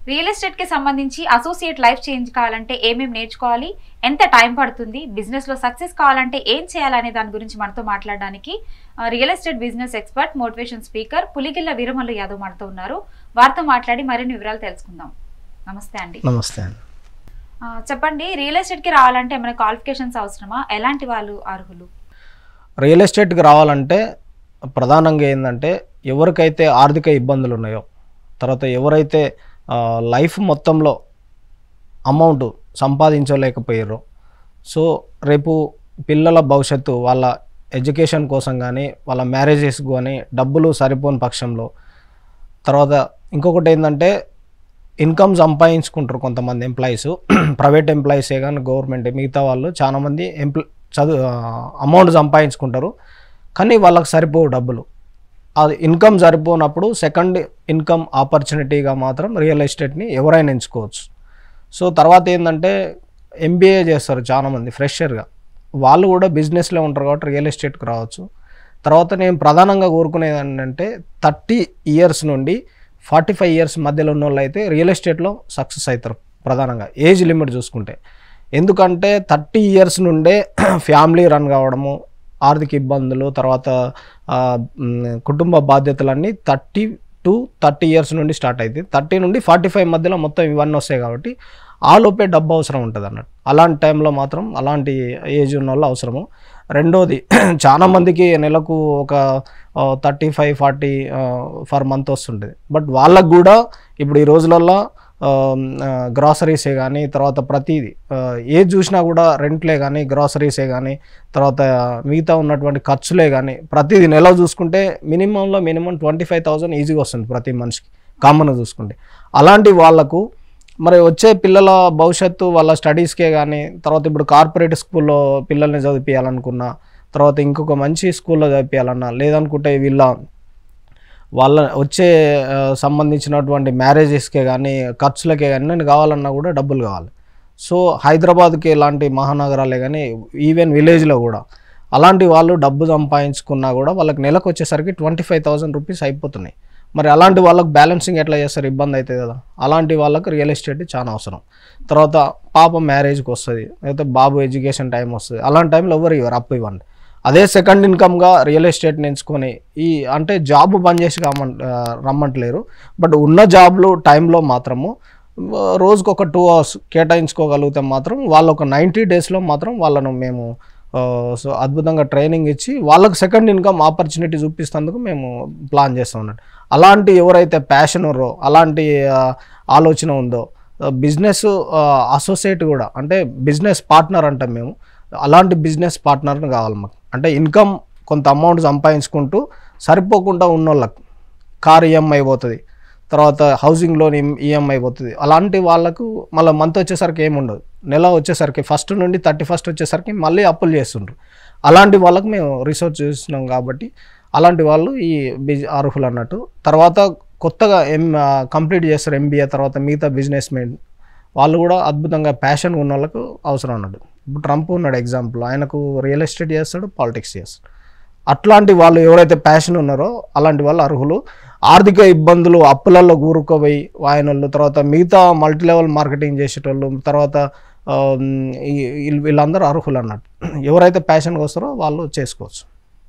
Real estate కి సంబంధించి associate life change కావాలంటే ఏమేమి నేర్చుకోవాలి, ఎంత టైం పడుతుంది, బిజినెస్ లో సక్సెస్ కావాలంటే ఏం చేయాలనే దాని గురించి మనతో మాట్లాడడానికి real estate business expert, motivation speaker Puligilla Veeramallu Yadav మనతో ఉన్నారు. వారితో మాట్లాడి మరిన్ని వివరాలు తెలుసుకుందాం. నమస్తే అండి. నమస్తే అండి. చెప్పండి, రియల్ ఎస్టేట్ కి రావాలంటే ఏమైనా క్వాలిఫికేషన్స్ అవసరమా? ఎలాంటి వాళ్ళు అర్హులు? రియల్ ఎస్టేట్కి రావాలంటే ప్రధానంగా ఏంటంటే ఎవరికైతే ఆర్థిక ఇబ్బందులు ఉన్నాయో, తర్వాత ఎవరైతే లైఫ్ మొత్తంలో అమౌంట్ సంపాదించలేకపోయారో, సో రేపు పిల్లల భవిష్యత్తు వాళ్ళ ఎడ్యుకేషన్ కోసం కానీ వాళ్ళ మ్యారేజెస్ కానీ డబ్బులు సరిపోని పక్షంలో, తర్వాత ఇంకొకటి ఏంటంటే ఇన్కమ్ సంపాదించుకుంటారు కొంతమంది ఎంప్లాయీస్, ప్రైవేట్ ఎంప్లాయీసే కానీ గవర్నమెంట్, మిగతా వాళ్ళు చాలామంది అమౌంట్ సంపాదించుకుంటారు కానీ వాళ్ళకి సరిపోవు డబ్బులు. అది ఇన్కమ్ సరిపోనప్పుడు సెకండ్ ఇన్కమ్ ఆపర్చునిటీగా మాత్రం రియల్ ఎస్టేట్ని ఎవరైనా ఎంచుకోవచ్చు. సో తర్వాత ఏంటంటే ఎంబీఏ చేస్తారు చాలామంది ఫ్రెషర్గా, వాళ్ళు కూడా బిజినెస్లో ఉంటారు కాబట్టి రియల్ ఎస్టేట్కి రావచ్చు. తర్వాత నేను ప్రధానంగా కోరుకునేది ఏంటంటే 30 ఇయర్స్ నుండి 45 ఇయర్స్ మధ్యలో ఉన్న వాళ్ళు అయితే రియల్ ఎస్టేట్లో సక్సెస్ అవుతారు ప్రధానంగా ఏజ్ లిమిట్ చూసుకుంటే. ఎందుకంటే 30 ఇయర్స్ నుండే ఫ్యామిలీ రన్ కావడము, ఆర్థిక ఇబ్బందులు, తర్వాత కుటుంబ బాధ్యతలన్నీ 30 to 30 ఇయర్స్ నుండి స్టార్ట్ అవుతాయి. 30 నుండి 45 మధ్యలో మొత్తం ఇవన్నీ వస్తాయి కాబట్టి ఆ లోపే డబ్బు అవసరం ఉంటుంది అన్నట్టు. అలాంటి టైంలో మాత్రం అలాంటి ఏజ్ ఉన్న వాళ్ళు అవసరము. రెండోది చాలామందికి నెలకు ఒక 35-40 ఫర్ మంత్ వస్తుంటుంది. బట్ వాళ్ళకు కూడా ఇప్పుడు ఈ రోజులలో గ్రాసరీసే కానీ, తర్వాత ప్రతిదీ ఏది చూసినా కూడా రెంట్లే కానీ, గ్రాసరీసే కానీ, తర్వాత మిగతా ఉన్నటువంటి ఖర్చులే కానీ, ప్రతిదీ నెల చూసుకుంటే మినిమం 25,000 ఈజీగా వస్తుంది ప్రతి మనిషికి కామన్గా చూసుకుంటే. అలాంటి వాళ్ళకు మరి వచ్చే పిల్లల భవిష్యత్తు వాళ్ళ స్టడీస్కే కానీ, తర్వాత ఇప్పుడు కార్పొరేట్ స్కూల్లో పిల్లల్ని చదివించాలనుకున్నా, తర్వాత ఇంకొక మంచి స్కూల్లో చదివించాలన్నా, లేదనుకుంటే వాళ్ళ వచ్చే సంబంధించినటువంటి మ్యారేజెస్కే కానీ, ఖర్చులకే కానీ నేను కావాలన్నా కూడా డబ్బులు కావాలి. సో హైదరాబాద్కి ఇలాంటి మహానగరాలే కానీ ఈవెన్ విలేజ్లో కూడా అలాంటి వాళ్ళు డబ్బు సంపాదించుకున్నా కూడా వాళ్ళకి నెలకు వచ్చేసరికి 25,000 రూపీస్ అయిపోతున్నాయి. మరి అలాంటి వాళ్ళకి బ్యాలెన్సింగ్ ఎట్లా చేస్తారు? ఇబ్బంది అవుతుంది కదా. అలాంటి వాళ్ళకి రియల్ ఎస్టేట్ చాలా అవసరం. తర్వాత పాప మ్యారేజ్కి వస్తుంది, లేకపోతే బాబు ఎడ్యుకేషన్ టైం వస్తుంది. అలాంటి టైంలో ఎవరు ఇవ్వరు, అప్పు ఇవ్వండి. అదే సెకండ్ ఇన్కమ్గా రియల్ ఎస్టేట్ని ఎంచుకొని అంటే జాబ్ బంద్ చేసి రమ్మంటలేరు, బట్ ఉన్న జాబ్లు టైంలో మాత్రము రోజుకు ఒక 2 hours కేటాయించుకోగలిగితే మాత్రం వాళ్ళు ఒక 90 డేస్లో మాత్రం వాళ్ళను మేము సో అద్భుతంగా ట్రైనింగ్ ఇచ్చి వాళ్ళకి సెకండ్ ఇన్కమ్ ఆపర్చునిటీ చూపిస్తేందుకు మేము ప్లాన్ చేస్తాం అన్నట్టు. అలాంటి ఎవరైతే ప్యాషన్ ఉన్నారో, అలాంటి ఆలోచన ఉందో, బిజినెస్ అసోసియేట్ కూడా అంటే బిజినెస్ పార్ట్నర్ అంటాం మేము, అలాంటి బిజినెస్ పార్ట్నర్ని కావాలి మాకు. అంటే ఇన్కమ్ కొంత అమౌంట్ సంపాదించుకుంటూ సరిపోకుండా ఉన్న వాళ్ళకి కార్ ఈఎంఐ పోతుంది, తర్వాత హౌసింగ్ లోన్ ఈఎంఐ పోతుంది. అలాంటి వాళ్ళకు మళ్ళీ మంత్ వచ్చేసరికి ఏముండదు, నెల వచ్చేసరికి 1st నుండి 31st వచ్చేసరికి మళ్ళీ అప్పులు చేస్తుండ్రు. అలాంటి వాళ్ళకు మేము రీసెర్చ్ చేస్తున్నాం కాబట్టి అలాంటి వాళ్ళు ఈ అర్హులు అన్నట్టు. తర్వాత కొత్తగా కంప్లీట్ చేస్తారు ఎంబీఏ, తర్వాత మిగతా బిజినెస్ మెన్ వాళ్ళు కూడా అద్భుతంగా ప్యాషన్ ఉన్న వాళ్ళకు అవసరం అన్నట్టు. ఇప్పుడు ట్రంప్ ఉన్నాడు ఎగ్జాంపుల్, ఆయనకు రియల్ ఎస్టేట్ చేస్తాడు, పాలిటిక్స్ చేస్తాడు. అట్లాంటి వాళ్ళు ఎవరైతే ప్యాషన్ ఉన్నారో అలాంటి వాళ్ళు అర్హులు. ఆర్థిక ఇబ్బందులు అప్పులలో కూరుకోపోయి ఆయనోళ్ళు, తర్వాత మిగతా మల్టీ లెవెల్ మార్కెటింగ్ చేసేటోళ్ళు, తర్వాత వీళ్ళందరూ అర్హులు అన్నట్టు. ఎవరైతే ప్యాషన్గా వస్తారో వాళ్ళు చేసుకోవచ్చు.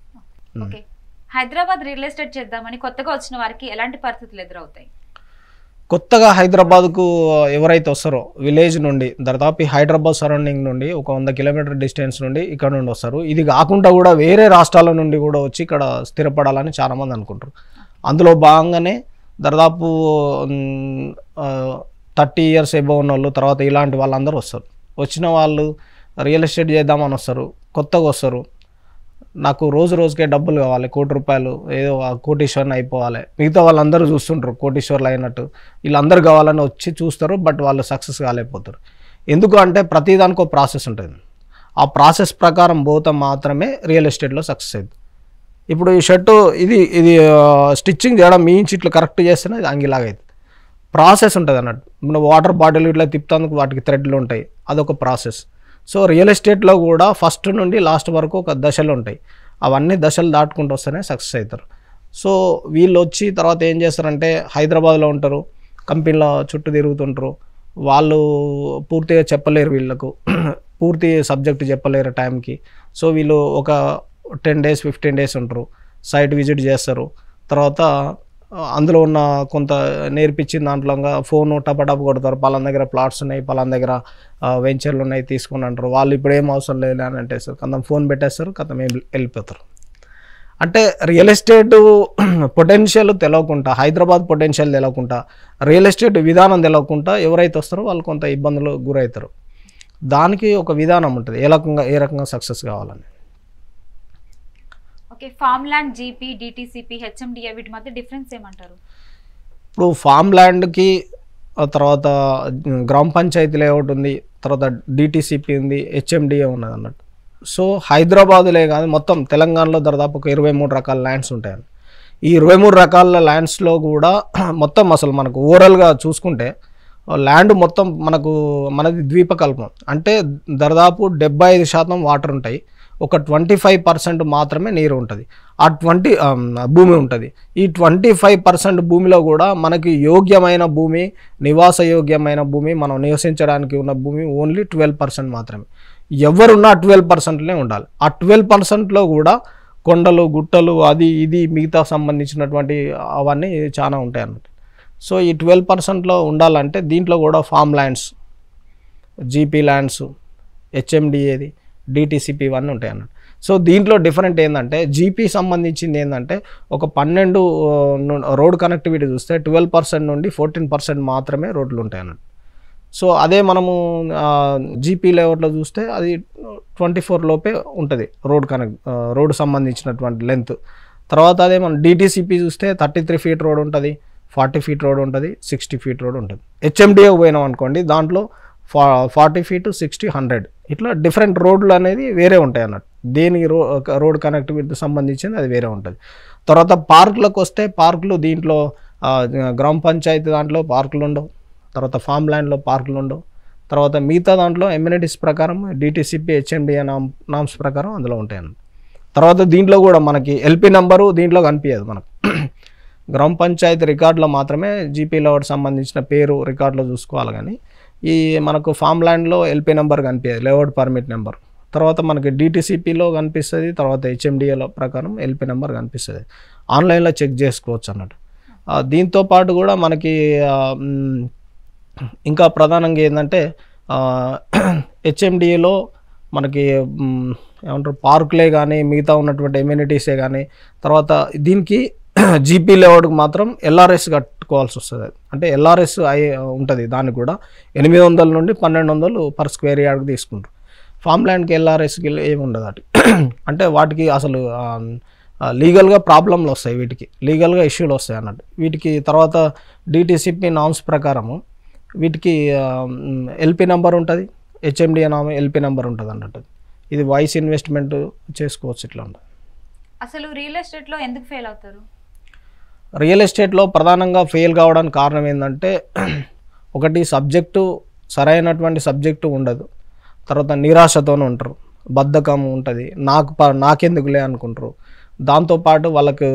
హైదరాబాద్ రియల్ ఎస్టేట్ చేద్దామని కొత్తగా వచ్చిన వారికి ఎలాంటి పరిస్థితులు ఎదురవుతాయి? కొత్తగా హైదరాబాద్కు ఎవరైతే వస్తారో విలేజ్ నుండి, దాదాపు హైదరాబాద్ సరౌండింగ్ నుండి ఒక 100 కిలోమీటర్ డిస్టెన్స్ నుండి ఇక్కడ నుండి వస్తారు. ఇది కాకుండా కూడా వేరే రాష్ట్రాల నుండి కూడా వచ్చి ఇక్కడ స్థిరపడాలని చాలామంది అనుకుంటారు. అందులో భాగంగానే దాదాపు 30 ఇయర్స్ ఎబో ఉన్న వాళ్ళు, తర్వాత ఇలాంటి వాళ్ళందరూ వస్తారు. వచ్చిన వాళ్ళు రియల్ ఎస్టేట్ చేద్దామని వస్తారు, కొత్తగా వస్తారు. నాకు రోజుకే డబ్బులు కావాలి, ₹1,00,00,000 ఏదో కోటీశ్వరుని అయిపోవాలి. మిగతా వాళ్ళందరూ చూస్తుంటారు కోటీశ్వర్లు అయినట్టు, వీళ్ళందరూ కావాలని వచ్చి చూస్తారు, బట్ వాళ్ళు సక్సెస్ కాలేకపోతారు. ఎందుకు అంటే ప్రతిదానికి ఒక ప్రాసెస్ ఉంటుంది. ఆ ప్రాసెస్ ప్రకారం పోతే మాత్రమే రియల్ ఎస్టేట్లో సక్సెస్ అవుతుంది. ఇప్పుడు ఈ షర్టు ఇది స్టిచ్చింగ్ చేయడం మీ ఇంచి ఇట్లా కరెక్ట్ చేస్తేనే ఇది అంగిలాగా అవుతుంది. ప్రాసెస్ ఉంటుంది అన్నట్టు. ఇప్పుడు వాటర్ బాటిల్ ఇట్లా తిప్పుతానికి వాటికి థ్రెడ్లు ఉంటాయి, అదొక ప్రాసెస్. సో రియల్ ఎస్టేట్లో కూడా ఫస్ట్ నుండి లాస్ట్ వరకు ఒక దశలు ఉంటాయి, అవన్నీ దశలు దాటుకుంటూ వస్తేనే సక్సెస్ అవుతారు. సో వీళ్ళు వచ్చి తర్వాత ఏం చేస్తారంటే హైదరాబాద్లో ఉంటారు, కంపెనీల చుట్టూ తిరుగుతుంటారు. వాళ్ళు పూర్తిగా చెప్పలేరు, వీళ్ళకు పూర్తి సబ్జెక్ట్ చెప్పలేరు టైంకి. సో వీళ్ళు ఒక 10 days 15 days ఉంటారు, సైట్ విజిట్ చేస్తారు. తర్వాత అందులో ఉన్న కొంత నేర్పించిన దాంట్లో ఫోన్ టపటప్ కొడతారు, పలానా దగ్గర ప్లాట్స్ ఉన్నాయి, పలానా దగ్గర వెంచర్లు ఉన్నాయి తీసుకుని అంటారు. వాళ్ళు ఇప్పుడు ఏం అవసరం లేదు అని అంటేస్తారు, కథం ఫోన్ పెట్టేస్తారు, కథం వెళ్ళిపోతారు. అంటే రియల్ ఎస్టేట్ పొటెన్షియల్ తెలియకుండా, హైదరాబాద్ పొటెన్షియల్ తెలియకుండా, రియల్ ఎస్టేట్ విధానం తెలియకుండా ఎవరైతే వస్తారో వాళ్ళు కొంత ఇబ్బందులు గురవుతారు. దానికి ఒక విధానం ఉంటుంది, ఏ రకంగా సక్సెస్ కావాలని. Okay, farm land, GP, DTCP, HMDA వీటి మధ్య డిఫరెన్స్ ఏమంటారు? ఇప్పుడు ఫామ్ ల్యాండ్కి తర్వాత గ్రామ పంచాయతీ లేఅవుట్ ఉంది, తర్వాత డిటిసిపి ఉంది, హెచ్ఎండిఏ ఉన్నది అన్నట్టు. సో హైదరాబాదులే కాదు, మొత్తం తెలంగాణలో దాదాపు ఒక 23 రకాల ల్యాండ్స్ ఉంటాయండి. ఈ 23 రకాల ల్యాండ్స్లో కూడా మొత్తం అసలు మనకు ఓవరాల్గా చూసుకుంటే ల్యాండ్ మొత్తం మనది ద్వీపకల్పం. అంటే దాదాపు 75% వాటర్ ఉంటాయి, ఒక 25% మాత్రమే నీరు ఉంటుంది, ఆ భూమి ఉంటుంది. ఈ 25% భూమిలో కూడా మనకి యోగ్యమైన భూమి, నివాస యోగ్యమైన భూమి, మనం నివసించడానికి ఉన్న భూమి ఓన్లీ 12% మాత్రమే. ఎవరున్నా 12%లే ఉండాలి. ఆ 12%లో కూడా కొండలు, గుట్టలు, అది ఇది మిగతా సంబంధించినటువంటి అవన్నీ చాలా ఉంటాయి అన్నమాట. సో ఈ 12%లో ఉండాలంటే దీంట్లో కూడా ఫామ్ ల్యాండ్స్, జీపీ ల్యాండ్స్, హెచ్ఎండిఏది, డిటిసిపి ఇవన్నీ ఉంటాయి అన్నట్టు. సో దీంట్లో డిఫరెంట్ ఏంటంటే జీపీ సంబంధించింది ఏంటంటే ఒక 12 రోడ్ కనెక్టివిటీ చూస్తే 12% నుండి 14% మాత్రమే రోడ్లు ఉంటాయి అన్నట్టు. సో అదే మనము జీపీ లేఅవుట్లో చూస్తే అది 24 లోపే ఉంటుంది రోడ్ సంబంధించినటువంటి లెంత్. తర్వాత అదే మనం డిటిసిపి చూస్తే 33 feet రోడ్ ఉంటుంది, 40 feet రోడ్ ఉంటుంది, 60 feet రోడ్ ఉంటుంది. హెచ్ఎండిఏ పోయినాం అనుకోండి, దాంట్లో 40 feet, 60, 100 ఇట్లా డిఫరెంట్ రోడ్లు అనేది వేరే ఉంటాయి అన్నట్టు. దేనికి రోడ్ కనెక్టివిటీ సంబంధించింది అది వేరే ఉంటుంది. తర్వాత పార్కులకు వస్తే పార్కులు దీంట్లో గ్రామ పంచాయతీ దాంట్లో పార్కులు ఉండవు, తర్వాత ఫామ్ ల్యాండ్లో పార్కులు ఉండవు, తర్వాత మిగతా దాంట్లో ఎమ్యూనిటీస్ ప్రకారం డిటిసిపి, హెచ్ఎండిఏ నామ్స్ ప్రకారం అందులో ఉంటాయన్నమాట. తర్వాత దీంట్లో కూడా మనకి ఎల్పి నెంబరు దీంట్లో కనిపించదు, మనకు గ్రామ పంచాయతీ రికార్డులో మాత్రమే జీపీ లేఅవుట్ సంబంధించిన పేరు రికార్డులో చూసుకోవాలి. కానీ ఈ మనకు ఫామ్ ల్యాండ్లో ఎల్పి నెంబర్ కనిపించదు, లేఅవుట్ పర్మిట్ నెంబర్. తర్వాత మనకి డిటిసిపిలో కనిపిస్తుంది, తర్వాత హెచ్ఎండిఏలో ప్రకారం ఎల్పి నెంబర్ కనిపిస్తుంది, ఆన్లైన్లో చెక్ చేసుకోవచ్చు అన్నట్టు. దీంతో పాటు కూడా మనకి ఇంకా ప్రధానంగా ఏంటంటే హెచ్ఎండిఏలో మనకి ఏమంటారు పార్కులే కానీ మిగతా ఉన్నటువంటి ఎమ్యూనిటీసే కానీ, తర్వాత దీనికి జీపీ లేఅవుట్కి మాత్రం ఎల్ఆర్ఎస్ కట్టుకోవాల్సి వస్తుంది. అంటే ఎల్ఆర్ఎస్ ఉంటుంది, దానికి కూడా 800 నుండి 1200 per square yard తీసుకుంటారు. ఫామ్ ల్యాండ్కి ఎల్ఆర్ఎస్కి ఏమి ఉండదు అటు. అంటే వాటికి అసలు లీగల్గా ప్రాబ్లంలు వస్తాయి, వీటికి లీగల్గా ఇష్యూలు వస్తాయి అన్నట్టు వీటికి. తర్వాత డిటిసిపి నామ్స్ ప్రకారము వీటికి ఎల్పి నెంబర్ ఉంటుంది, హెచ్ఎండిఏ నామ్ ఎల్పి నెంబర్ ఉంటుంది అన్నట్టు. ఇది వాయిస్ ఇన్వెస్ట్మెంట్ చేసుకోవచ్చు, ఇట్లా ఉంటుంది. అసలు రియల్ ఎస్టేట్లో ఎందుకు ఫెయిల్ అవుతారు? రియల్ ఎస్టేట్లో ప్రధానంగా ఫెయిల్ కావడానికి కారణం ఏంటంటే ఒకటి సబ్జెక్టు, సరైనటువంటి సబ్జెక్టు ఉండదు. తర్వాత నిరాశతోనే ఉంటారు, బద్ధకం ఉంటుంది, నాకెందుకులే అనుకుంటారు. దాంతోపాటు వాళ్ళకు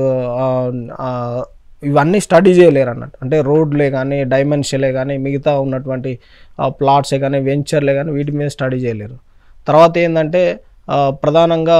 ఇవన్నీ స్టడీ చేయలేరు అన్నట్టు. అంటే రోడ్లే కానీ, డైమెన్షన్లే కానీ, మిగతా ఉన్నటువంటి ప్లాట్సే కానీ, వెంచర్లే కానీ వీటి మీద స్టడీ చేయలేరు. తర్వాత ఏంటంటే ప్రధానంగా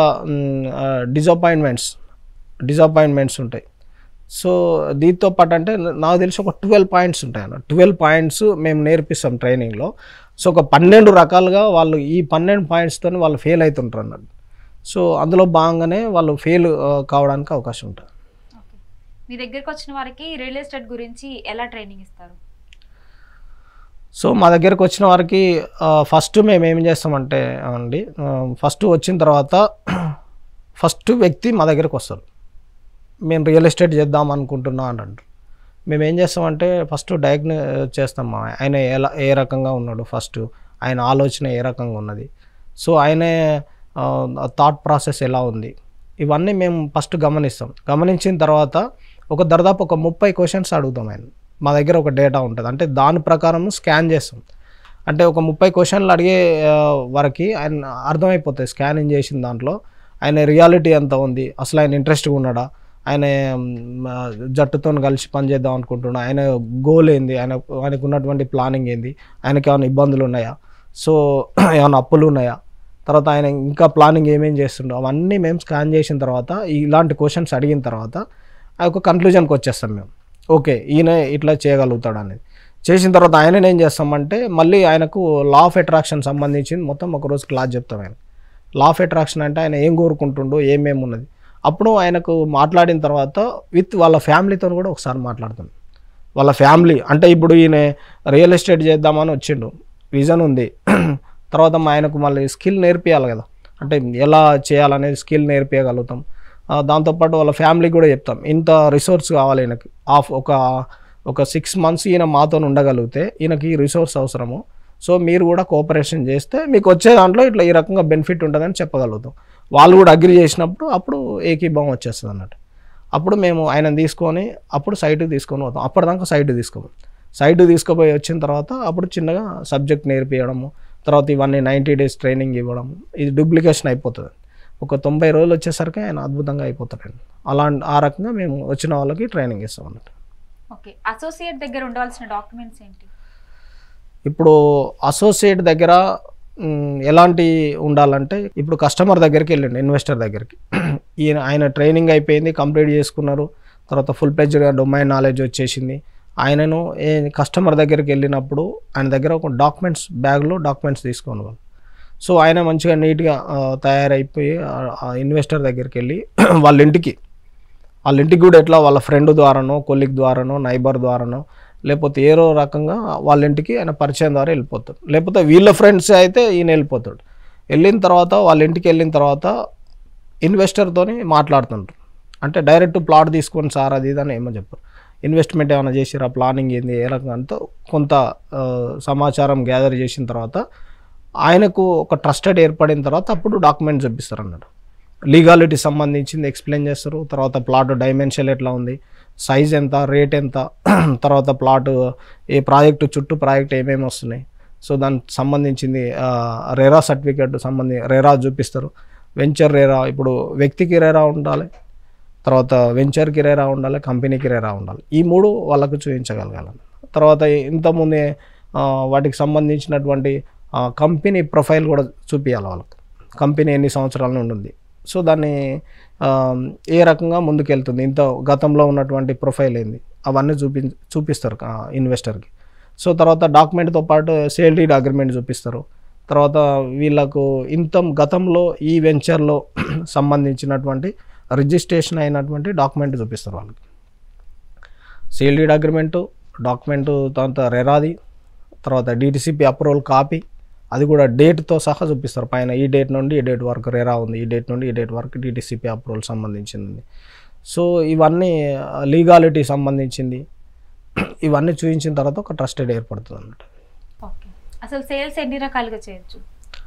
డిసప్పాయింట్మెంట్స్ ఉంటాయి. సో దీంతో పాటు అంటే నాకు తెలిసి ఒక 12 points ఉంటాయి అన్న. 12 points మేము నేర్పిస్తాం ట్రైనింగ్లో. సో ఒక 12 రకాలుగా వాళ్ళు ఈ 12 pointsతో వాళ్ళు ఫెయిల్ అవుతుంటారు అన్నట్టు. సో అందులో భాగంగానే వాళ్ళు ఫెయిల్ కావడానికి అవకాశం ఉంటుంది. మీ దగ్గరికి వచ్చిన వారికి రియల్ ఎస్టేట్ గురించి ఎలా ట్రైనింగ్ ఇస్తారు? సో మా దగ్గరకు వచ్చిన వారికి ఫస్ట్ మేము ఏం చేస్తామంటే అండి, ఫస్ట్ వచ్చిన తర్వాత ఫస్ట్ వ్యక్తి మా దగ్గరకు వస్తారు, మేము రియల్ ఎస్టేట్ చేద్దాం అనుకుంటున్నా అని అంటారు. మేము ఏం చేస్తామంటే ఫస్ట్ డయాగ్నోస్ చేస్తాం, ఆయన ఏ రకంగా ఉన్నాడు, ఫస్ట్ ఆయన ఆలోచన ఏ రకంగా ఉన్నది, సో ఆయన థాట్ ప్రాసెస్ ఎలా ఉంది, ఇవన్నీ మేము ఫస్ట్ గమనిస్తాం. గమనించిన తర్వాత దాదాపు ఒక 30 questions అడుగుతాం ఆయన. మా దగ్గర ఒక డేటా ఉంటుంది, అంటే దాని ప్రకారం స్కాన్ చేస్తాం. అంటే ఒక 30 questions అడిగే వరకు ఆయన అర్థమైపోతుంది స్కానింగ్ చేసిన దాంట్లో ఆయన రియాలిటీ ఎంత ఉంది, అసలు ఆయన ఇంట్రెస్ట్గా ఉన్నాడా, ఆయన జట్టుతో కలిసి పనిచేద్దాం అనుకుంటున్నాడు, ఆయన గోల్ ఏంది, ఆయనకు ఉన్నటువంటి ప్లానింగ్ ఏంది, ఆయనకి ఏమైనా ఇబ్బందులు ఉన్నాయా, సో ఏమైనా అప్పులు ఉన్నాయా, తర్వాత ఆయన ఇంకా ప్లానింగ్ ఏమేం చేస్తుండో అవన్నీ మేము స్కాన్ చేసిన తర్వాత ఇలాంటి క్వశ్చన్స్ అడిగిన తర్వాత ఆ యొక్క కన్క్లూజన్కి వచ్చేస్తాం మేము. ఓకే ఈయన ఇట్లా చేయగలుగుతాడు అనేది చేసిన తర్వాత ఆయన ఏం చేస్తామంటే మళ్ళీ ఆయనకు లా ఆఫ్ అట్రాక్షన్ సంబంధించింది మొత్తం ఒకరోజు క్లాస్ చెప్తాం. ఆయన లా ఆఫ్ అట్రాక్షన్ అంటే ఆయన ఏం కోరుకుంటుండో ఏమేమి ఉన్నది అప్పుడు ఆయనకు మాట్లాడిన తర్వాత విత్ వాళ్ళ ఫ్యామిలీతో కూడా ఒకసారి మాట్లాడతాం. వాళ్ళ ఫ్యామిలీ అంటే ఇప్పుడు ఈయన రియల్ ఎస్టేట్ చేద్దామని వచ్చిండు, విజన్ ఉంది, తర్వాత ఆయనకు మళ్ళీ స్కిల్ నేర్పియాలి కదా, అంటే ఎలా చేయాలనేది స్కిల్ నేర్పించగలుగుతాం. దాంతోపాటు వాళ్ళ ఫ్యామిలీకి కూడా చెప్తాం ఇంత రిసోర్స్ కావాలి ఈయనకి, ఒక 6 months ఈయన మాతో ఉండగలిగితే ఈయనకి ఈ రిసోర్స్ అవసరము, సో మీరు కూడా కోఆపరేషన్ చేస్తే మీకు వచ్చే దాంట్లో ఇట్లా ఈ రకంగా బెనిఫిట్ ఉంటుందని చెప్పగలుగుతాం. వాళ్ళు కూడా అగ్రి చేసినప్పుడు అప్పుడు ఏకీభావం వచ్చేస్తుంది అన్నట్టు. అప్పుడు మేము ఆయన తీసుకొని అప్పుడు సైట్కి తీసుకొని పోతాం. అప్పటిదాకా సైట్ తీసుకుపోయి వచ్చిన తర్వాత అప్పుడు చిన్నగా సబ్జెక్ట్ నేర్పించడము, తర్వాత ఇవన్నీ 90 days ట్రైనింగ్ ఇవ్వడం, ఇది డూప్లికేషన్ అయిపోతుంది. ఒక 90 రోజులు వచ్చేసరికి ఆయన అద్భుతంగా అయిపోతాడండి. ఆ రకంగా మేము వచ్చిన వాళ్ళకి ట్రైనింగ్ ఇస్తాం అన్నట్టు. ఓకే, అసోసియేట్ దగ్గర ఉండవలసిన డాక్యుమెంట్స్ ఏంటి? ఇప్పుడు అసోసియేట్ దగ్గర ఎలాంటి ఉండాలంటే ఇప్పుడు కస్టమర్ దగ్గరికి వెళ్ళండి, ఇన్వెస్టర్ దగ్గరికి, ఆయన ట్రైనింగ్ అయిపోయింది, కంప్లీట్ చేసుకున్నారు, తర్వాత ఫుల్ ప్లెడ్జ్డ్గా డొమైన్ నాలెడ్జ్ వచ్చేసింది. ఆయనను కస్టమర్ దగ్గరికి వెళ్ళినప్పుడు ఆయన దగ్గర ఒక బ్యాగ్లో డాక్యుమెంట్స్ తీసుకొని వాళ్ళు, సో ఆయన మంచిగా నీట్గా తయారైపోయి ఇన్వెస్టర్ దగ్గరికి వెళ్ళి వాళ్ళ ఇంటికి కూడా ఎట్లా వాళ్ళ ఫ్రెండ్ ద్వారానో, కొలీగ్ ద్వారానో, నైబర్ ద్వారానో, లేకపోతే ఏదో రకంగా వాళ్ళ ఇంటికి ఆయన పరిచయం ద్వారా వెళ్ళిపోతాడు, లేకపోతే వీళ్ళ ఫ్రెండ్స్ అయితే ఈయన వెళ్ళిపోతాడు. వెళ్ళిన తర్వాత వాళ్ళ ఇంటికి వెళ్ళిన తర్వాత ఇన్వెస్టర్తో మాట్లాడుతుంటారు, అంటే డైరెక్ట్ ప్లాట్ తీసుకొని సార్ అది ఇదని ఏమో చెప్పారు, ఇన్వెస్ట్మెంట్ ఏమైనా చేసిరా, ప్లానింగ్ ఏంది, ఏ రకంగా కొంత సమాచారం గ్యాదర్ చేసిన తర్వాత ఆయనకు ఒక ట్రస్టెడ్ ఏర్పడిన తర్వాత అప్పుడు డాక్యుమెంట్ చూపిస్తారు అన్నట్టు. లీగాలిటీ సంబంధించింది ఎక్స్ప్లెయిన్ చేస్తారు, తర్వాత ప్లాట్ డైమెన్షన్ ఎట్లా ఉంది, సైజ్ ఎంత, రేట్ ఎంత, తర్వాత ప్లాట్ ఏ ప్రాజెక్టు చుట్టూ ప్రాజెక్ట్ ఏమేమి వస్తున్నాయి, సో దానికి సంబంధించింది రెరా సర్టిఫికేట్ రెరా చూపిస్తారు. వెంచర్ రెరా, ఇప్పుడు వ్యక్తికి రెరా ఉండాలి, తర్వాత వెంచర్కి రెరా ఉండాలి, కంపెనీకి రెరా ఉండాలి, ఈ 3 వాళ్ళకు చూపించగలగాలి. తర్వాత ఇంతకుముందే వాటికి సంబంధించినటువంటి కంపెనీ ప్రొఫైల్ కూడా చూపించాలి వాళ్ళకి, కంపెనీ ఎన్ని సంవత్సరాల నుండి ఉంది, సో దాన్ని ఏ రకంగా ముందుకెళ్తుంది, ఇంత గతంలో ఉన్నటువంటి ప్రొఫైల్ ఏంది, అవన్నీ చూపిస్తారు ఇన్వెస్టర్కి. సో తర్వాత డాక్యుమెంట్తో పాటు సేల్ డీడ్ అగ్రిమెంట్ చూపిస్తారు. తర్వాత వీళ్ళకు గతంలో ఈ వెంచర్లో సంబంధించినటువంటి రిజిస్ట్రేషన్ అయినటువంటి డాక్యుమెంట్ చూపిస్తారు వాళ్ళకి, సేల్ డీడ్ అగ్రిమెంటు డాక్యుమెంటు, తర్వాత రెరాది, తర్వాత డిటిసిపి అప్రూవల్ కాపీ, అది కూడా డేట్తో సహా చూపిస్తారు పైన, ఈ డేట్ నుండి ఈ డేట్ వరకు రెరా ఉంది, ఈ డేట్ నుండి ఈ డేట్ వరకు డిటిసిపి అప్రూవల్ సంబంధించింది. సో ఇవన్నీ లీగాలిటీ సంబంధించింది, ఇవన్నీ చూపించిన తర్వాత ఒక ట్రస్టెడ్ ఏర్పడుతుంది అన్నట్టు. ఓకే, అసలు సేల్స్ ఎన్ని రకాలుగా చేయొచ్చు?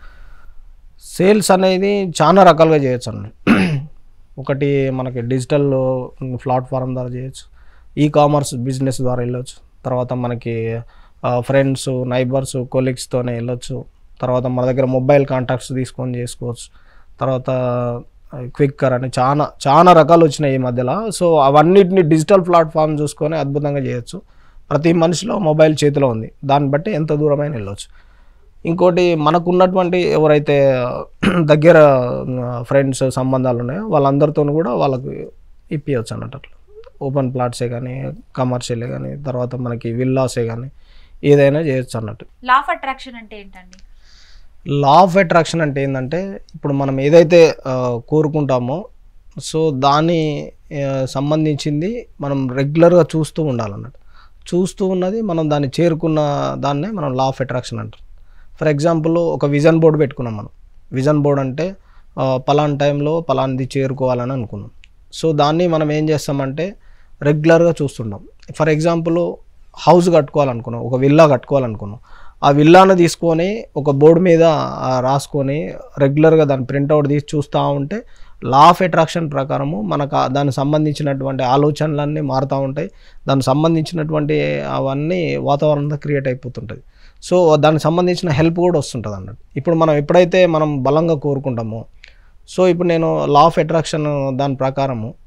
సేల్స్ అనేది చాలా రకాలుగా చేయొచ్చు అన్న. ఒకటి మనకి డిజిటల్ ప్లాట్ఫామ్ ద్వారా చేయొచ్చు, కామర్స్ బిజినెస్ ద్వారా వెళ్ళొచ్చు, తర్వాత మనకి ఫ్రెండ్స్, నైబర్స్, కొలీగ్స్తోనే వెళ్ళొచ్చు, తర్వాత మన దగ్గర మొబైల్ కాంటాక్ట్స్ తీసుకొని చేసుకోవచ్చు, తర్వాత క్విక్కర్ అని చాలా రకాలు వచ్చినాయి ఈ మధ్యలో. సో అవన్నిటిని డిజిటల్ ప్లాట్ఫామ్ చూసుకొని అద్భుతంగా చేయొచ్చు. ప్రతి మనిషిలో మొబైల్ చేతిలో ఉంది, దాన్ని బట్టి ఎంత దూరమైనా వెళ్ళొచ్చు. ఇంకోటి మనకున్నటువంటి ఎవరైతే దగ్గర ఫ్రెండ్స్ సంబంధాలు ఉన్నాయో వాళ్ళందరితో కూడా వాళ్ళకు ఇప్పించవచ్చు అన్నట్టు. అట్లా ఓపెన్ ప్లాట్సే కానీ, కమర్షియలే కానీ, తర్వాత మనకి విల్లాసే కానీ ఏదైనా చేయొచ్చు అన్నట్టు. లా ఆఫ్ అట్రాక్షన్ అంటే ఏంటండి? లా ఆఫ్ అట్రాక్షన్ అంటే ఏంటంటే ఇప్పుడు మనం ఏదైతే కోరుకుంటామో సో దాన్ని సంబంధించింది మనం రెగ్యులర్గా చూస్తూ ఉండాలన్నట్టు. చూస్తూ ఉన్నది మనం దాన్ని చేరుకున్న దాన్నే మనం లా ఆఫ్ అట్రాక్షన్ అంటారు. ఫర్ ఎగ్జాంపుల్ ఒక విజన్ బోర్డు పెట్టుకున్నాం మనం. విజన్ బోర్డ్ అంటే పలానా టైంలో పలానాది చేరుకోవాలని అనుకున్నాం. సో దాన్ని మనం ఏం చేస్తామంటే రెగ్యులర్గా చూస్తుంటాం. ఫర్ ఎగ్జాంపుల్ హౌస్ కట్టుకోవాలనుకున్నాం, ఒక విల్లా కట్టుకోవాలనుకున్నాం. ఆ విల్లాను తీసుకొని ఒక బోర్డు మీద రాసుకొని రెగ్యులర్గా దాన్ని ప్రింట్అవుట్ తీసి చూస్తూ ఉంటే లా ఆఫ్ అట్రాక్షన్ ప్రకారము మనకు దానికి సంబంధించినటువంటి ఆలోచనలన్నీ మారుతూ ఉంటాయి. దానికి సంబంధించినటువంటి అవన్నీ వాతావరణంలో క్రియేట్ అయిపోతుంటుంది. సో దానికి సంబంధించిన హెల్ప్ కూడా వస్తుంటుంది అన్నట్టు. ఇప్పుడు మనం ఎప్పుడైతే మనం బలంగా కోరుకుంటామో సో ఇప్పుడు నేను లా ఆఫ్ అట్రాక్షన్ దాని ప్రకారము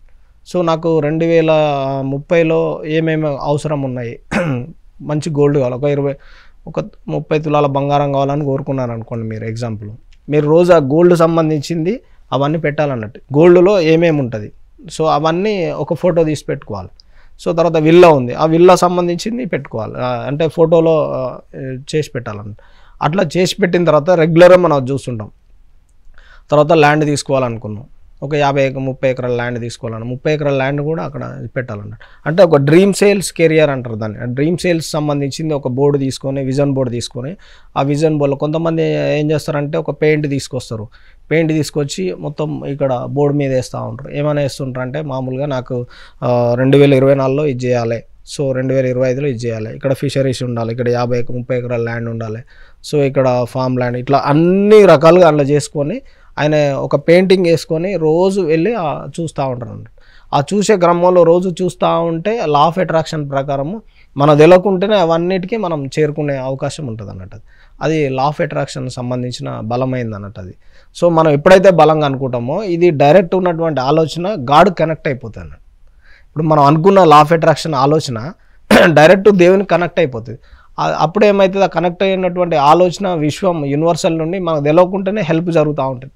సో నాకు 2030లో ఏమేమి అవసరం ఉన్నాయి, మంచి గోల్డ్ కావాలి, ఒక 30 తులాల బంగారం కావాలని కోరుకున్నారు అనుకోండి మీరు ఎగ్జాంపుల్. మీరు రోజు ఆ గోల్డ్ సంబంధించింది అవన్నీ పెట్టాలన్నట్టు. గోల్డ్లో ఏమేమి ఉంటుంది సో అవన్నీ ఒక ఫోటో తీసి పెట్టుకోవాలి. సో తర్వాత విల్లా ఉంది, ఆ విల్లా సంబంధించింది పెట్టుకోవాలి, అంటే ఫోటోలో చేసి పెట్టాలన్నట్టు. అట్లా చేసి పెట్టిన తర్వాత రెగ్యులర్గా మనం చూస్తుంటాం. తర్వాత ల్యాండ్ తీసుకోవాలనుకున్నాం, ఒక 30 ఎకరాల ల్యాండ్ తీసుకోవాలన్న, 30 ఎకరాల ల్యాండ్ కూడా అక్కడ పెట్టాలన్నట్టు. అంటే ఒక డ్రీమ్ సేల్స్ కెరియర్ అంటారు దాన్ని. డ్రీమ్ సేల్స్ సంబంధించింది ఒక బోర్డు తీసుకొని, విజన్ బోర్డు తీసుకొని, ఆ విజన్ బోర్డులో కొంతమంది ఏం చేస్తారంటే ఒక పెయింట్ తీసుకొస్తారు. పెయింట్ తీసుకొచ్చి మొత్తం ఇక్కడ బోర్డు మీద వేస్తూ ఉంటారు. ఏమైనా వేస్తుంటారు అంటే మామూలుగా నాకు 2024లో ఇది చేయాలి, సో 2025లో ఇది చేయాలి, ఇక్కడ ఫిషరీస్ ఉండాలి, ఇక్కడ 30 ఎకరాల ల్యాండ్ ఉండాలి, సో ఇక్కడ ఫామ్ ల్యాండ్, ఇట్లా అన్ని రకాలుగా అందులో చేసుకొని ఆయన ఒక పెయింటింగ్ వేసుకొని రోజు వెళ్ళి చూస్తూ ఉంటారు అన్నట్టు. ఆ చూసే క్రమంలో రోజు చూస్తూ ఉంటే లా ఆఫ్ అట్రాక్షన్ ప్రకారము మనం తెలియకుంటేనే అవన్నిటికీ మనం చేరుకునే అవకాశం ఉంటుంది అన్నట్టు. అది లా ఆఫ్ అట్రాక్షన్ సంబంధించిన బలమైంది అన్నట్టు అది. సో మనం ఎప్పుడైతే బలంగా అనుకుంటామో ఇది డైరెక్ట్ ఉన్నటువంటి ఆలోచన గాడ్ కనెక్ట్ అయిపోతుంది అన్నట్టు. ఇప్పుడు మనం అనుకున్న లా ఆఫ్ అట్రాక్షన్ ఆలోచన డైరెక్ట్ దేవునికి కనెక్ట్ అయిపోతుంది. అప్పుడు ఏమవుతుంది, ఆ కనెక్ట్ అయినటువంటి ఆలోచన విశ్వం యూనివర్సల్ నుండి మనకు తెలియకుండానే హెల్ప్ జరుగుతూ ఉంటుంది.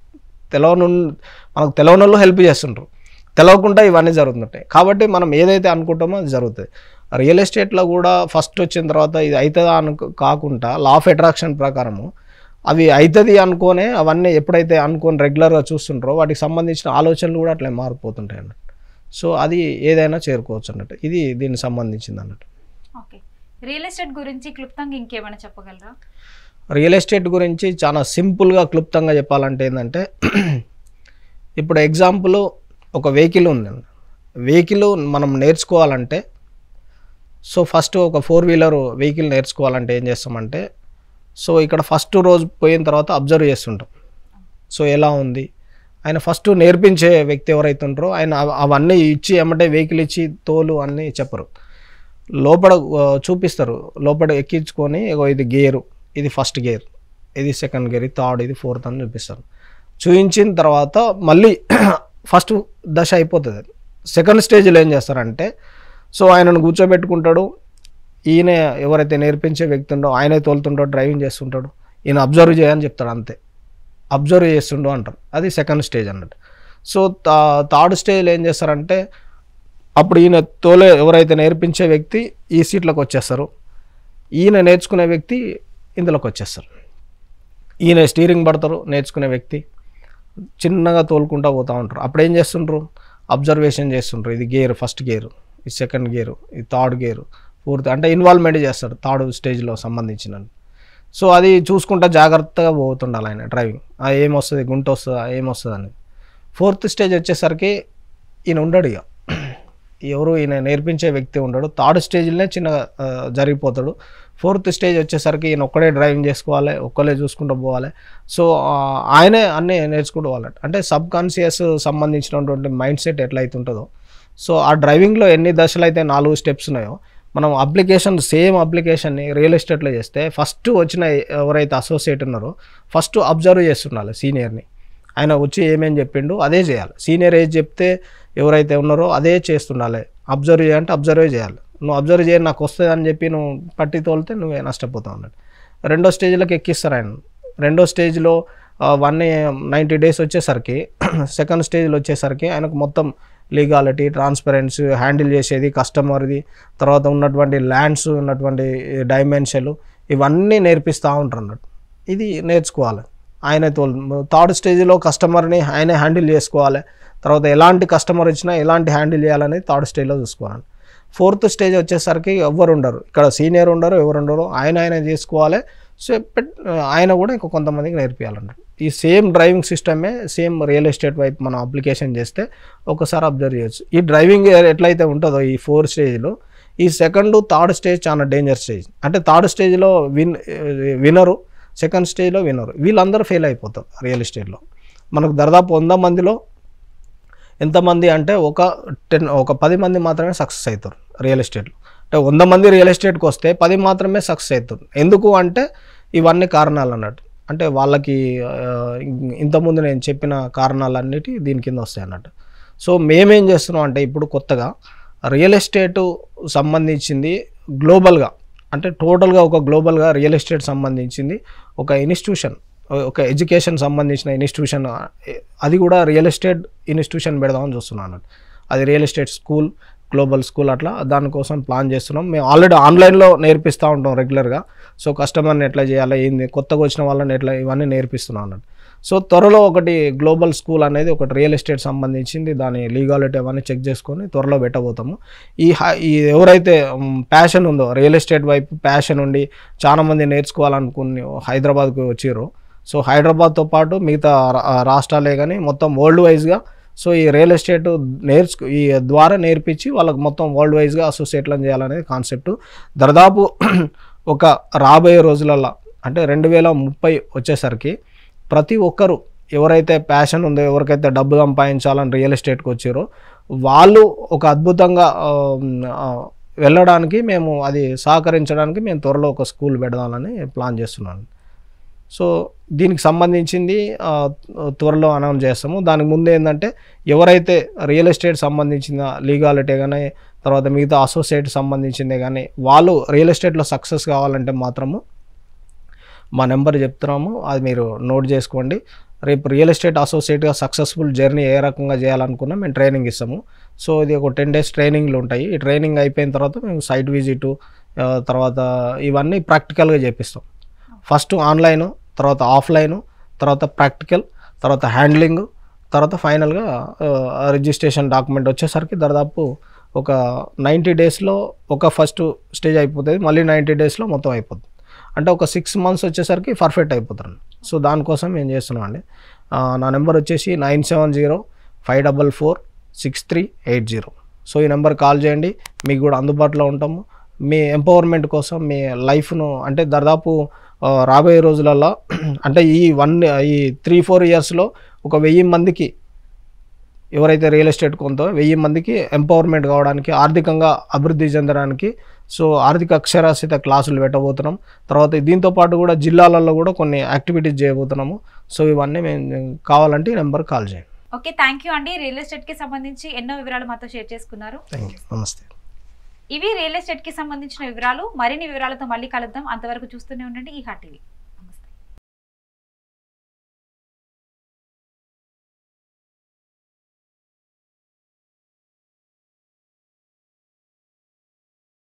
మనకు తెలియని హెల్ప్ చేస్తుంటారు, తెలియకుండా ఇవన్నీ జరుగుతుంటాయి. కాబట్టి మనం ఏదైతే అనుకుంటామో అది జరుగుతుంది. రియల్ ఎస్టేట్లో కూడా ఫస్ట్ వచ్చిన తర్వాత ఇది అవుతుందా కాకుండా లా ఆఫ్ అట్రాక్షన్ ప్రకారము అవి అవుతుంది అనుకోనే అవన్నీ ఎప్పుడైతే అనుకొని రెగ్యులర్గా చూస్తుంటారో వాటికి సంబంధించిన ఆలోచనలు కూడా అట్లా మారిపోతుంటాయి అన్నట్టు. సో అది ఏదైనా చేరుకోవచ్చు అన్నట్టు. ఇది దీనికి సంబంధించింది అన్నట్టు. ఓకే, రియల్ ఎస్టేట్ గురించి క్లుప్తంగా ఇంకేమైనా చెప్పగలరా? రియల్ ఎస్టేట్ గురించి చాలా సింపుల్గా క్లుప్తంగా చెప్పాలంటే ఏంటంటే, ఇప్పుడు ఎగ్జాంపుల్ ఒక వెహికల్ ఉందండి. వెహికల్ మనం నేర్చుకోవాలంటే, సో ఫస్ట్ ఒక 4 వీలర్ వెహికల్ నేర్చుకోవాలంటే ఏం చేస్తామంటే, సో ఇక్కడ ఫస్ట్ రోజు పోయిన తర్వాత అబ్జర్వ్ చేస్తుంటాం. సో ఎలా ఉంది ఆయన ఫస్ట్ నేర్పించే వ్యక్తి ఎవరైతే ఉంటారో ఆయన అవన్నీ ఇచ్చి ఎమ్మటే వెహికల్ ఇచ్చి తోలు అన్నీ చెప్పరు, లోపల చూపిస్తారు. లోపల ఎక్కించుకొని ఇది గేరు, ఇది ఫస్ట్ గేర్, ఇది సెకండ్ గేర్, ఇది థర్డ్, ఇది ఫోర్త్ అని చూపిస్తారు. చూపించిన తర్వాత మళ్ళీ ఫస్ట్ దశ అయిపోతుంది. సెకండ్ స్టేజ్లో ఏం చేస్తారంటే, సో ఆయనను కూర్చోబెట్టుకుంటాడు. ఈయన ఎవరైతే నేర్పించే వ్యక్తి ఉండో ఆయనే తోలుతుంటాడు, డ్రైవింగ్ చేస్తుంటాడు, ఈయన అబ్జర్వ్ చేయని చెప్తాడు, అంతే అబ్జర్వ్ చేస్తుండో అంటారు. అది సెకండ్ స్టేజ్ అన్నట్టు. సో థర్డ్ స్టేజ్లో ఏం చేస్తారంటే, అప్పుడు ఈయన ఎవరైతే నేర్పించే వ్యక్తి ఈ సీట్లోకి వచ్చేస్తారు, ఈయన నేర్చుకునే వ్యక్తి ఇందులోకి వచ్చేస్తారు. ఈయన స్టీరింగ్ పడతారు, నేర్చుకునే వ్యక్తి చిన్నగా తోలుకుంటూ పోతూ ఉంటారు. అప్పుడు ఏం చేస్తుంటారు, అబ్జర్వేషన్ చేస్తుంటారు. ఇది గేరు, ఫస్ట్ గేరు, ఇది సెకండ్ గేరు, ఇది థర్డ్ గేరు, ఫోర్త్, అంటే ఇన్వాల్వ్మెంట్ చేస్తారు థర్డ్ స్టేజ్లో సంబంధించిన. సో అది చూసుకుంటా జాగ్రత్తగా పోతుండాలి ఆయన డ్రైవింగ్. ఏమొస్తుంది, గుంట వస్తుందా, ఏమొస్తుంది అనేది. ఫోర్త్ స్టేజ్ వచ్చేసరికి ఈయన ఉండడు, ఇక ఎవరు ఈయన నేర్పించే వ్యక్తి ఉండడు. థర్డ్ స్టేజ్లోనే చిన్నగా జరిగిపోతాడు. ఫోర్త్ స్టేజ్ వచ్చేసరికి ఈయన ఒక్కడే డ్రైవింగ్ చేసుకోవాలి, ఒక్కలే చూసుకుంటూ పోవాలి. సో ఆయనే అన్నీ నేర్చుకుంటూ పోవాలి. అంటే సబ్ కాన్షియస్ సంబంధించినటువంటి మైండ్ సెట్ ఎట్లయితే ఉంటుందో, సో ఆ డ్రైవింగ్లో ఎన్ని దశలు అయితే 4 స్టెప్స్ ఉన్నాయో, మనం సేమ్ అప్లికేషన్ని రియల్ ఎస్టేట్లో చేస్తే ఫస్ట్ వచ్చిన ఎవరైతే అసోసియేట్ ఉన్నారో ఫస్ట్ అబ్జర్వ్ చేస్తుండాలి సీనియర్ని. ఆయన వచ్చి ఏమేమి చెప్పిండు అదే చేయాలి. సీనియర్ ఏజ్ చెప్తే ఎవరైతే ఉన్నారో అదే చేస్తుండాలి. అబ్జర్వ్ చేయాలంటే అబ్జర్వే చేయాలి. నువ్వు అబ్జర్వ్ చేయాలి నాకు వస్తుంది అని చెప్పి నువ్వు పట్టి తోలితే నువ్వే నష్టపోతావు అన్నట్టు. రెండో స్టేజ్లోకి ఎక్కిస్తారు ఆయన. రెండో స్టేజ్లో 190 days వచ్చేసరికి సెకండ్ స్టేజ్లో వచ్చేసరికి ఆయనకు మొత్తం లీగాలిటీ, ట్రాన్స్పరెన్సీ, హ్యాండిల్ చేసేది కస్టమర్ది, తర్వాత ఉన్నటువంటి ల్యాండ్స్, ఉన్నటువంటి డైమెన్షన్లు, ఇవన్నీ నేర్పిస్తూ ఉంటారు అన్నట్టు. ఇది నేర్చుకోవాలి ఆయన థర్డ్ స్టేజ్లో. కస్టమర్ని ఆయనే హ్యాండిల్ చేసుకోవాలి. తర్వాత ఎలాంటి కస్టమర్ వచ్చినా ఎలాంటి హ్యాండిల్ చేయాలనేది థర్డ్ స్టేజ్లో చూసుకోవాలి. ఫోర్త్ స్టేజ్ వచ్చేసరికి ఎవరు ఉండరు, ఇక్కడ సీనియర్ ఉండరు, ఎవరు ఉండరు, ఆయన చేసుకోవాలి. సో ఆయన కూడా ఇంకో కొంతమందికి నేర్పించాలన్నట్టు. ఈ సేమ్ డ్రైవింగ్ సిస్టమే సేమ్ రియల్ ఎస్టేట్ వైపు మనం అప్లికేషన్ చేస్తే ఒకసారి అబ్జర్వ్ చేయొచ్చు. ఈ డ్రైవింగ్ ఎట్లయితే ఉంటుందో ఈ 4 స్టేజ్లో, ఈ సెకండ్ థర్డ్ స్టేజ్ చాలా డేంజర్ స్టేజ్. అంటే థర్డ్ స్టేజ్లో వినరు, సెకండ్ స్టేజ్లో వినరు, వీళ్ళందరూ ఫెయిల్ అయిపోతారు రియల్ ఎస్టేట్లో. మనకు దాదాపు 100 మందిలో ఎంతమంది అంటే ఒక 10 మంది మాత్రమే సక్సెస్ అవుతారు రియల్ ఎస్టేట్లో. అంటే 100 మంది రియల్ ఎస్టేట్కి వస్తే 10 మాత్రమే సక్సెస్ అవుతారు. ఎందుకు అంటే ఇవన్నీ కారణాలు అన్నట్టు. అంటే వాళ్ళకి ఇంతకుముందు నేను చెప్పిన కారణాలన్నిటి దీని కింద వస్తాయి అన్నట్టు. సో మేమేం చేస్తున్నాం అంటే ఇప్పుడు కొత్తగా రియల్ ఎస్టేట్ సంబంధించింది గ్లోబల్గా, అంటే టోటల్గా ఒక గ్లోబల్గా రియల్ ఎస్టేట్ సంబంధించింది ఒక ఇన్స్టిట్యూషన్, ఒక ఎడ్యుకేషన్ సంబంధించిన ఇన్స్టిట్యూషన్, అది కూడా రియల్ ఎస్టేట్ ఇన్స్టిట్యూషన్ పెడదామని చూస్తున్నాను. అది real estate school, global school, అట్లా దానికోసం ప్లాన్ చేస్తున్నాం. మేము ఆల్రెడీ ఆన్లైన్లో నేర్పిస్తూ ఉంటాం రెగ్యులర్గా. సో కస్టమర్ని ఎట్లా చేయాలి, ఏంది, కొత్తగా వచ్చిన వాళ్ళని ఎట్లా, ఇవన్నీ నేర్పిస్తున్నాం అన్నట్టు. సో త్వరలో ఒకటి గ్లోబల్ స్కూల్ అనేది ఒకటి రియల్ ఎస్టేట్ సంబంధించింది, దాని లీగాలిటీ అవన్నీ చెక్ చేసుకొని త్వరలో పెట్టబోతాము. ఈ ఎవరైతే ప్యాషన్ ఉందో, రియల్ ఎస్టేట్ వైపు ప్యాషన్ ఉండి చాలామంది నేర్చుకోవాలనుకుని హైదరాబాద్కు వచ్చారు. సో హైదరాబాద్తో పాటు మిగతా రాష్ట్రాలే కానీ మొత్తం వరల్డ్ వైజ్గా, సో ఈ రియల్ ఎస్టేట్ ఈ ద్వారా నేర్పించి వాళ్ళకి మొత్తం వరల్డ్ వైజ్గా అసోసియేట్లను చేయాలనేది కాన్సెప్ట్. దాదాపు ఒక రాబోయే రోజులలో అంటే 2030 వచ్చేసరికి ప్రతి ఒక్కరు ఎవరైతే ప్యాషన్ ఉందో, ఎవరికైతే డబ్బు సంపాదించాలని రియల్ ఎస్టేట్కి వచ్చారో వాళ్ళు ఒక అద్భుతంగా వెళ్ళడానికి, మేము అది సహకరించడానికి మేము త్వరలో ఒక స్కూల్ పెడదామని ప్లాన్ చేస్తున్నాను. సో దీనికి సంబంధించింది త్వరలో అనౌన్స్ చేస్తాము. దానికి ముందు ఏంటంటే ఎవరైతే రియల్ ఎస్టేట్ సంబంధించిన లీగాలిటీ కానీ, తర్వాత మిగతా అసోసియేట్ సంబంధించిందే కానీ వాళ్ళు రియల్ ఎస్టేట్లో సక్సెస్ కావాలంటే మాత్రము మా నెంబర్ చెప్తున్నాము, అది మీరు నోట్ చేసుకోండి. రేపు రియల్ ఎస్టేట్ అసోసియేట్గా సక్సెస్ఫుల్ జర్నీ ఏ రకంగా చేయాలనుకున్నా మేము ట్రైనింగ్ ఇస్తాము. సో ఇది ఒక 10 days ట్రైనింగ్లు ఉంటాయి. ఈ ట్రైనింగ్ అయిపోయిన తర్వాత మేము సైట్ విజిట్, తర్వాత ఇవన్నీ ప్రాక్టికల్గా చేపిస్తాం. ఫస్ట్ ఆన్లైను, తర్వాత ఆఫ్లైను, తర్వాత ప్రాక్టికల్, తర్వాత హ్యాండ్లింగ్, తర్వాత ఫైనల్గా రిజిస్ట్రేషన్ డాక్యుమెంట్ వచ్చేసరికి దాదాపు ఒక 90 daysలో ఒక ఫస్ట్ స్టేజ్ అయిపోతుంది. మళ్ళీ 90 daysలో మొత్తం అయిపోతుంది. అంటే ఒక 6 months వచ్చేసరికి పర్ఫెక్ట్ అయిపోతారు. సో దానికోసం ఏం చేస్తున్నాం అండి, నా నెంబర్ వచ్చేసి 9705446380. సో ఈ నెంబర్ కాల్ చేయండి, మీకు కూడా అందుబాటులో ఉంటాము. మీ ఎంపవర్మెంట్ కోసం, మీ లైఫ్ను అంటే దాదాపు రాబోయే రోజులలో అంటే ఈ 3-4 yearsలో ఒక 1000 మందికి, ఎవరైతే రియల్ ఎస్టేట్ కొంతో 1000 మందికి ఎంపవర్మెంట్ కావడానికి, ఆర్థికంగా అభివృద్ధి చెందడానికి, సో ఆర్థిక అక్షరాస్యత క్లాసులు పెట్టబోతున్నాం. తర్వాత దీంతో పాటు కూడా జిల్లాలలో కూడా కొన్ని యాక్టివిటీస్ చేయబోతున్నాము. సో ఇవన్నీ మేము కావాలంటే ఈ నెంబర్ కాల్ చేయండి. ఓకే, థ్యాంక్ యూ అండి. రియల్ ఎస్టేట్కి సంబంధించి ఎన్నో వివరాలు మాతో షేర్ చేసుకున్నారు. థ్యాంక్ యూ, నమస్తే. ఇవి రియల్ ఎస్టేట్కి సంబంధించిన వివరాలు. మరిన్ని వివరాలతో మళ్ళీ కలుద్దాం. అంతవరకు చూస్తూనే ఉండండి EHA TV.